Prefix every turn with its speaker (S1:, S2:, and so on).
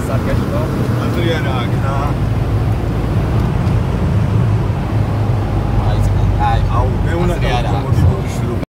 S1: sarcasmo.
S2: Adriana, klar.
S1: Also,
S2: Au, wer 100
S1: Adriana.
S2: Euro